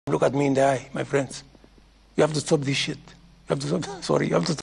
Look at me in the eye, my friends. You have to stop this shit. You have to stop. Sorry, you have to stop.